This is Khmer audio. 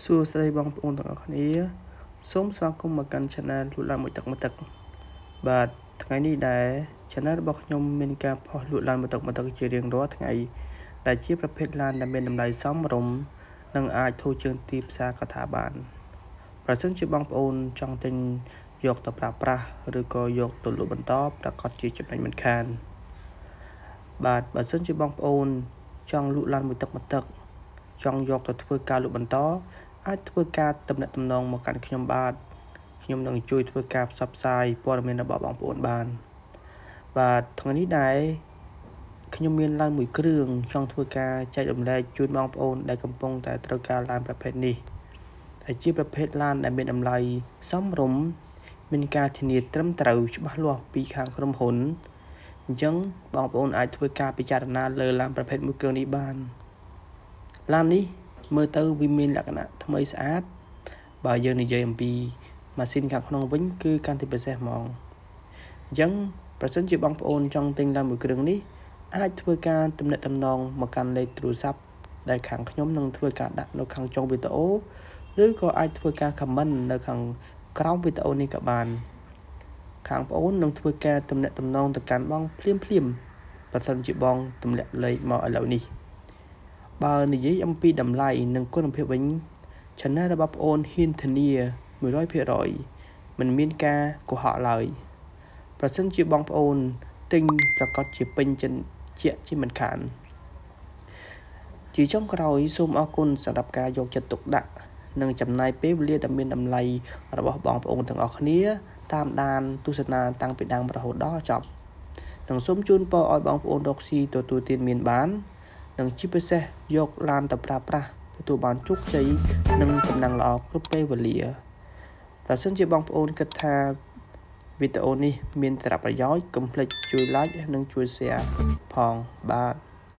សួស្តីបងប្អូនទាំងអស់គ្នាសូមស្វាគមន៍មកកាន់ Channel លក់ឡានមួយទឹកបាទថ្ងៃនេះដែរ Channel របស់ខ្ញុំមានការផុសលក់ឡានមួយទឹកជារៀងរាល់ថ្ងៃដែលជាប្រភេទឡានដែលមានតម្លៃសមរម្យនិងអាចធូរជាងទីផ្សារកថាបានប្រសិនជាបងប្អូនចង់ទិញយកទៅប្រើប្រាស់ឬក៏យកទៅលក់បន្តប្រកាសជាចំណេញមិនខានបាទបើសិនជាបងប្អូនចង់លក់ឡានមួយទឹកចង់យកទៅធ្វើការលក់បន្តអាចធ្វើការទំនាក់ទំនងមកកាន់ខ្ញុំបាទខ្ញុំនឹងជួយធ្វើការផ្សព្វផ្សាយព័ត៌មានរបស់បងប្អូនបានបាទថ្ងៃនេះដែរខ្ញុំមានឡានមួយគ្រឿងចង់ធ្វើការចែករំលែកជូនបងប្អូនដែលកំពុងតែត្រូវការឡានប្រភេទនេះដែលជាប្រភេទឡានដែលមានតម្លៃសមរម្យមានការធានាត្រឹមត្រូវច្បាស់លាស់ពីខាងក្រុមហ៊ុនអញ្ចឹងបងប្អូនអាចធ្វើការពិចារណាលើឡានប្រភេទមួយគ្រឿងនេះបានឡាននេះមើលទៅវាមានលក្ខណៈថ្មីស្អាតបើយើងនិយាយអំពីម៉ាស៊ីនខាងក្នុងវិញគឺកាន់តែពិសេសហ្មងអញ្ចឹងប្រសិនជាបងប្អូនចង់ទិញឡានមួយគ្រឿងនេះអាចធ្វើការទំនាក់ទំនងមកកាន់លេខទូរស័ព្ទដែលខាងខ្ញុំនឹងធ្វើការដាក់នៅខាងចុងវីដេអូឬក៏អាចធ្វើការ comment នៅខាងក្រោមវីដេអូនេះក៏បានខាងបងប្អូននឹងធ្វើការទំនាក់ទំនងទៅកាន់បងភ្លាមបើសិនជាបងទម្លាក់លេខមកឥឡូវនេះបើនិយាយអំពីតម្លៃនិងគុណភាពវិញ Channel របស់បងប្អូនហ៊ានធានា 100% មិនមានការកុហកឡើយប្រសិនជាបងប្អូនទិញប្រកាសជាពេញចិត្តជាមិនខានជាចុងក្រោយសូមអរគុណសម្រាប់ការយកចិត្តទុកដាក់និងចំណាយពេលវេលាដ៏មានតម្លៃរបស់បងប្អូនទាំងអស់គ្នាតាមដានទស្សនាតាំងពីដើមរហូតដល់ចប់និងសូមជូនពរឲ្យបងប្អូនរកស៊ីទទួលទានមានបាននិងជាពិសេសយកឡានទៅប្រើប្រាស់ទទួលបានជោគជ័យនិងសំណាងល្អគ្រប់ពេលវេលាប្រសិនជាបងប្អូនគិតថាវីដេអូនេះមានសារៈប្រយោជន៍កុំភ្លេចជួយ like និងជួយ share ផងបាទ